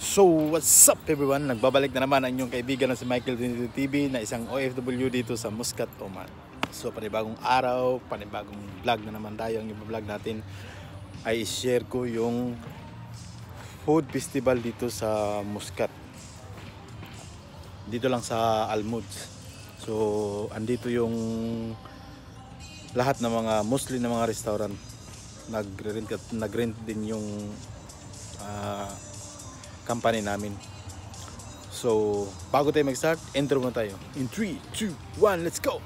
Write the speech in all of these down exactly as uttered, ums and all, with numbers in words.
So what's up everyone? Nagbabalik na naman ang inyong kaibigan na si Michael T V na isang O F W dito sa Muscat, Oman. So panibagong araw, panibagong vlog na naman tayo. Ang vlog natin ay share ko yung food festival dito sa Muscat. Dito lang sa Almuds. So andito yung lahat ng mga Muslim na mga restaurant. Nag-rent, nag-rent din yung uh, company namin. So, bago tayo mag-start, intro muna tayo. In three, two, one, let's go!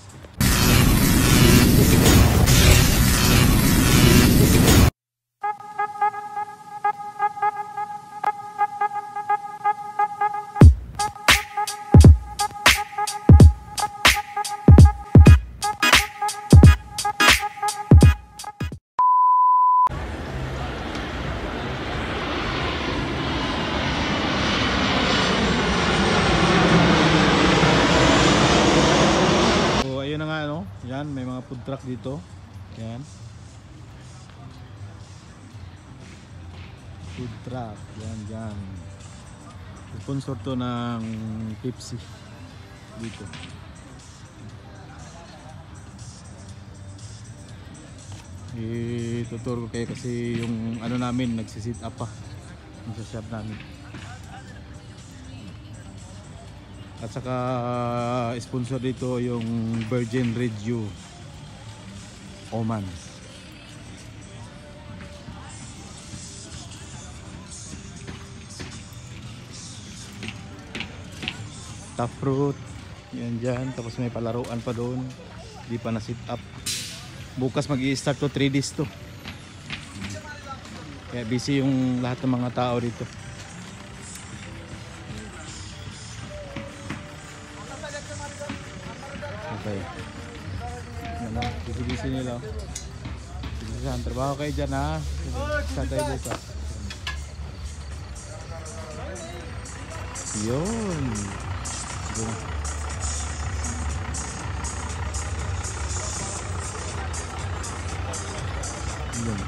Yan, may mga food truck dito. Yan. Food truck. Yan, yan. Sponsor to ng Pepsi dito. Ituturo ko kayo kasi yung ano namin nagsisit up pa yung sa shop namin. At saka sponsor dito yung Virgin Radio Oman. Tough fruit. Yan dyan. Tapos may palaruan pa doon. Di pa na sit up. Bukas mag-i-start to three days to. Kaya busy yung lahat ng mga tao dito. Okay. Yan o, busy-busy nila. Busy-busy. Trabaho kayo dyan ha. Sa tayo bukas. Yun. Yun. Yun.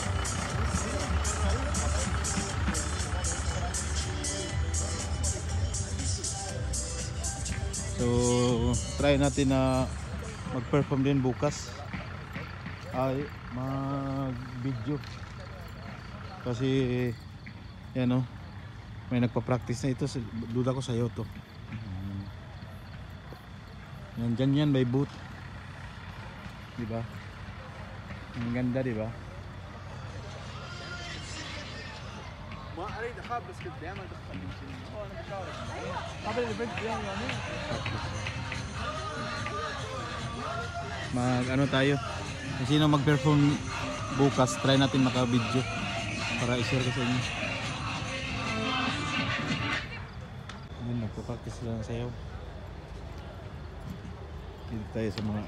So, try natin na mag-perform din bukas. Ay, mag-video. Kasi, yan o, may nagpa-practice na ito. Duda ko sa'yo to. Yan, dyan yan, may booth. Diba? Ang ganda, diba? ما اريد اخاف بس كنت دائما ادخل هو انا بشاورك قبل الايفنت بيوم يومين mag ano tayo kung sino mag-perform bukas, try natin maka-video para i-share ko sa inyo. Yun, nagpa-practice lang sayaw. Dito tayo sa mga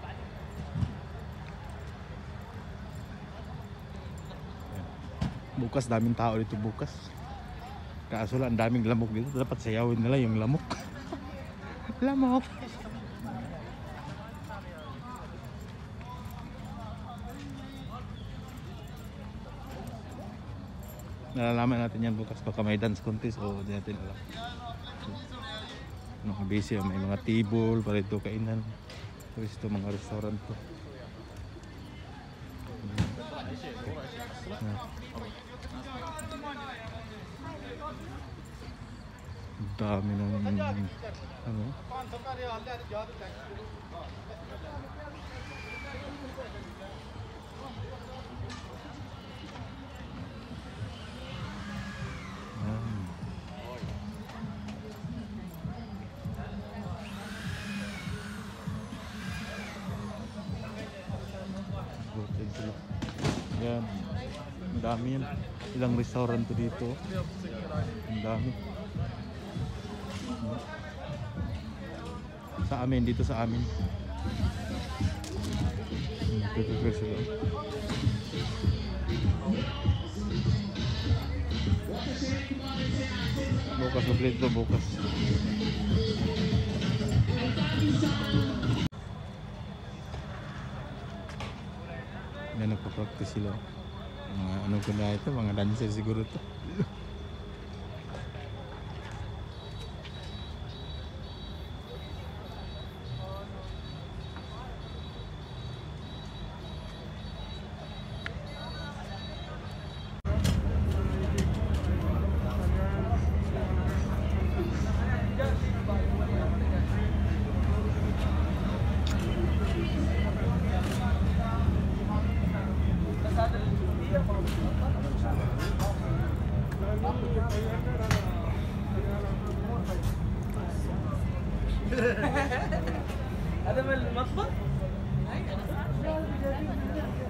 bukas, daming tao dito bukas. Kaso lang, daming lamok dito. Dapat sayawin nila yung lamok. Lamok. Nalalaman natin yan bukas. Baka may dance contest o di natin alam. Ano, busy. May mga table para ito kainan. Tapos ito mga restaurant to. Dami ng ano. Yan. Ang dami yan. Ilang restaurant to dito. Ang dami. Sa amin, dito sa amin. Prepare sila. Bukas na plate to, bukas. Yan, nagpa-practice sila. Mga ano ko na ito, mga dancer siguro to. هذا من المطبخ؟